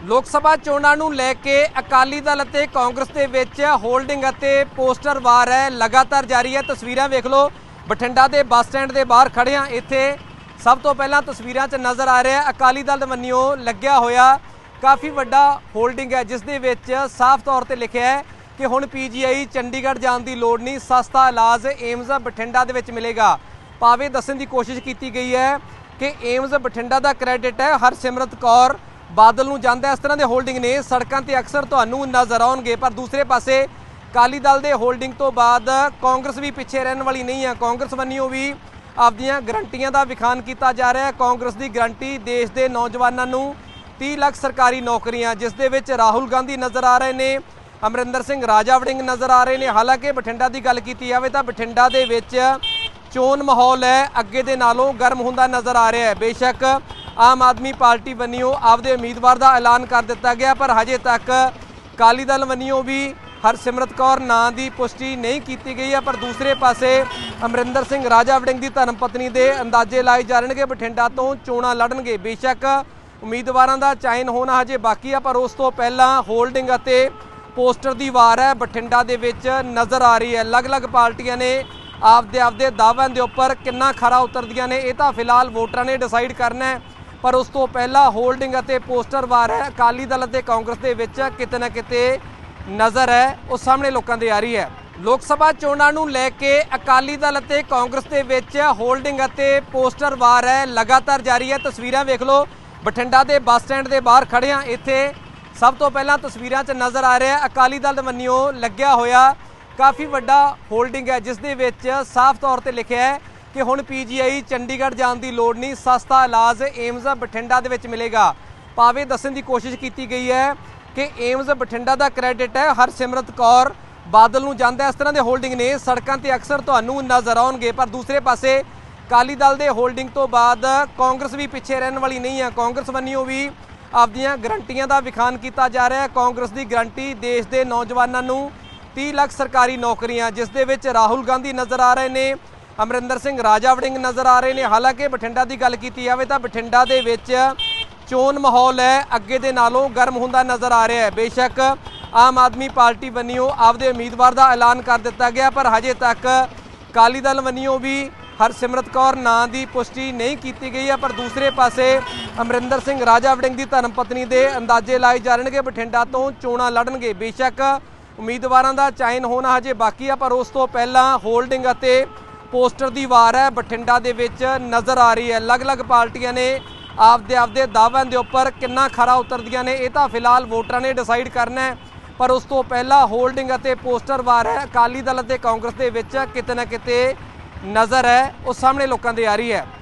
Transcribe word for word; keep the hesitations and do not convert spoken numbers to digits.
लोक सभा चोणां नूं लैके अकाली दल ते कांग्रेस दे विच होल्डिंग अते पोस्टर वार है लगातार जारी है। तस्वीरां वेख लो, बठिंडा दे बस स्टैंड दे बाहर खड़े हां। इत्थे सब तो पहलां तस्वीरां च नज़र आ रहा है अकाली दल वन्नियों लग्या होया काफ़ी वड्डा होल्डिंग है, जिस दे विच साफ तौर पर लिखिआ है कि हुण पी जी आई चंडीगढ़ जाण दी लोड़ नहीं, सस्ता इलाज एम्स बठिंडा दे विच मिलेगा। भावें दस्सण दी कोशिश की गई है कि एम्स बठिंडा का क्रेडिट है हरसिमरत कौर बादल नूं जांदा। इस तरह के होल्डिंग ने सड़कों पर अक्सर तुहानूं नज़र आउणगे, पर दूसरे पासे अकाली दल के होल्डिंग तो बाद कांग्रेस भी पिछे रहने वाली नहीं है। कांग्रेस वन्नियों भी आपदियां गरंटियां का विखान किया जा रहा है। कांग्रेस की गरंटी देश के नौजवानों नूं तीस लाख सरकारी नौकरियां, जिस दे विच राहुल गांधी नज़र आ रहे हैं, अमरिंदर सिंह राजा वड़िंग नज़र आ रहे हैं। हालांकि बठिंडा की गल की जाए तो बठिंडा दे विच चोन माहौल है अगे दे नालों गर्म हुंदा नज़र आ रहा है। बेशक आम आदमी पार्टी वन्नियों आपदे उम्मीदवार का ऐलान कर दिता गया, पर हजे तक अकाली दल वन्नियों भी हरसिमरत कौर नां की पुष्टि नहीं की गई है। पर दूसरे पासे अमरिंदर सिंह राजा वड़िंग की धर्म पत्नी के अंदाजे लाए जा रहे हैं कि बठिंडा तो चोणां लड़नगे। बेशक उम्मीदवारों का चयन होना हजे बाकी है, पर उस तो पहला होल्डिंग अते पोस्टर की वार है बठिंडा दे विच नज़र आ रही है। अलग अलग पार्टियां ने आपदे आपदे दावों के उपर कितना खरा उतरदियां ने, यह तो फिलहाल वोटरां ने डिसाइड करना है। पर उस तो पहला होल्डिंग अते पोस्टर वार है अकाली दल अते कांग्रेस के विच किते ना किते नज़र है वो सामने लोगों की आ रही है। लोक सभा चोणां नूं लैके अकाली दल अते कांग्रेस के विच होल्डिंग अते पोस्टर वार है लगातार जारी है। तस्वीरां वेख लो, बठिंडा के बस स्टैंड के बाहर खड़े हां। इत्थे सब तो पहलां तस्वीरां च नज़र आ रहा है अकाली दल वन्नियों लग्या होया काफ़ी वड्डा होल्डिंग है, जिस दे विच साफ तौर पर लिखिआ है कि हुण पी जी आई चंडीगढ़ जाण दी लोड़ नहीं, सस्ता इलाज एम्स बठिंडा दे विच मिलेगा। भावें दस्सण दी कोशिश की गई है कि एम्स बठिंडा का क्रेडिट है हरसिमरत कौर बादल नूं जांदा। इस तरह के होल्डिंग ने सड़कों पर अक्सर तुहानूं नज़र आउणगे, पर दूसरे पासे अकाली दल के होल्डिंग तो बाद कांग्रेस भी पिछे रहने वाली नहीं है। कांग्रेस वन्नियों भी आपदियां गरंटियां का विखान किया जा रहा है। कांग्रेस की गरंटी देश के नौजवानों नूं तीस लाख सरकारी नौकरियां, जिस दे विच राहुल गांधी नज़र आ रहे हैं, अमरिंदर सिंह राजा वड़िंग नज़र आ रहे हैं। हालांकि बठिंडा की गल की जाए तो बठिंडा दे विच चोन माहौल है अगे दे नालों गर्म हुंदा नज़र आ रहा है। बेशक आम आदमी पार्टी वन्नियों आपदे उम्मीदवार का ऐलान कर दिता गया, पर हजे तक अकाली दल वन्नियों भी हरसिमरत कौर नां की पुष्टि नहीं की गई है। पर दूसरे पासे अमरिंदर सिंह राजा वड़िंग की धर्म पत्नी के अंदाजे लाए जा रहे हैं कि बठिंडा तो चोणां लड़नगे। बेशक उम्मीदवारों का चयन होना हजे बाकी है, पर उस तो पहला होल्डिंग अते पोस्टर की वार है बठिंडा दे विच नज़र आ रही है। अलग अलग पार्टियां ने आपदे आपदे दावों के उपर कितना खरा उतरदियां ने, यह तो फिलहाल वोटरां ने डिसाइड करना है। पर उस तो पहला होल्डिंग अते पोस्टर वार है अकाली दल अते कांग्रेस के विच किते ना किते नज़र है वो सामने लोगों की आ रही है।